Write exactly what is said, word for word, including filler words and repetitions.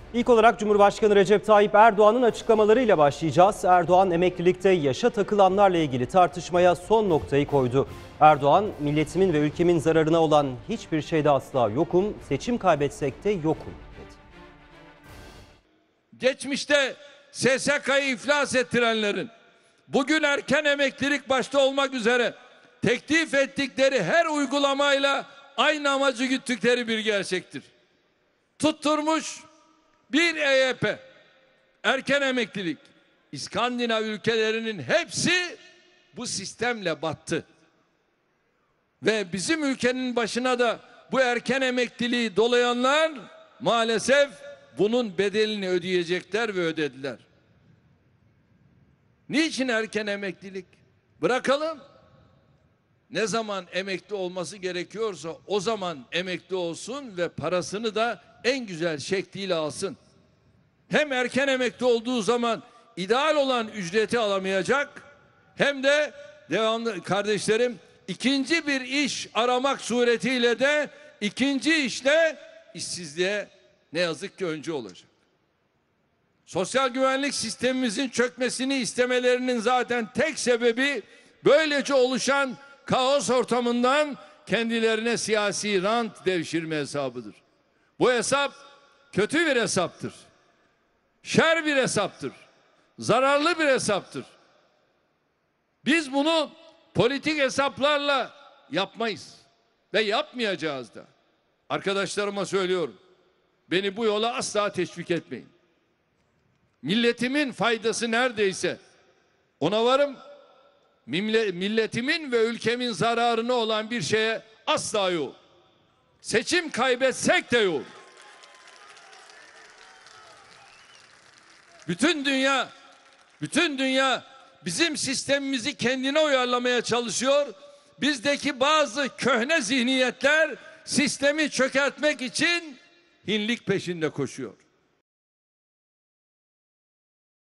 İlk olarak Cumhurbaşkanı Recep Tayyip Erdoğan'ın açıklamalarıyla başlayacağız. Erdoğan emeklilikte yaşa takılanlarla ilgili tartışmaya son noktayı koydu. Erdoğan, milletimin ve ülkemin zararına olan hiçbir şeyde asla yokum, seçim kaybetsek de yokum dedi. Geçmişte S S K'yı iflas ettirenlerin, bugün erken emeklilik başta olmak üzere teklif ettikleri her uygulamayla aynı amacı güttükleri bir gerçektir. Tutturmuş bir E Y P, erken emeklilik. İskandinav ülkelerinin hepsi bu sistemle battı. Ve bizim ülkenin başına da bu erken emekliliği dolayanlar maalesef bunun bedelini ödeyecekler ve ödediler. Niçin erken emeklilik? Bırakalım. Ne zaman emekli olması gerekiyorsa o zaman emekli olsun ve parasını da en güzel şekliyle alsın. Hem erken emekli olduğu zaman ideal olan ücreti alamayacak, hem de devamlı kardeşlerim ikinci bir iş aramak suretiyle de ikinci işle işsizliğe ne yazık ki önce olacak. Sosyal güvenlik sistemimizin çökmesini istemelerinin zaten tek sebebi böylece oluşan kaos ortamından kendilerine siyasi rant devşirme hesabıdır. Bu hesap kötü bir hesaptır. Şer bir hesaptır. Zararlı bir hesaptır. Biz bunu politik hesaplarla yapmayız ve yapmayacağız da. Arkadaşlarıma söylüyorum. Beni bu yola asla teşvik etmeyin. Milletimin faydası neredeyse ona varım. Milletimin ve ülkemin zararına olan bir şeye asla yok. Seçim kaybetsek de yok. Bütün dünya, bütün dünya bizim sistemimizi kendine uyarlamaya çalışıyor. Bizdeki bazı köhne zihniyetler sistemi çökertmek için hinlik peşinde koşuyor.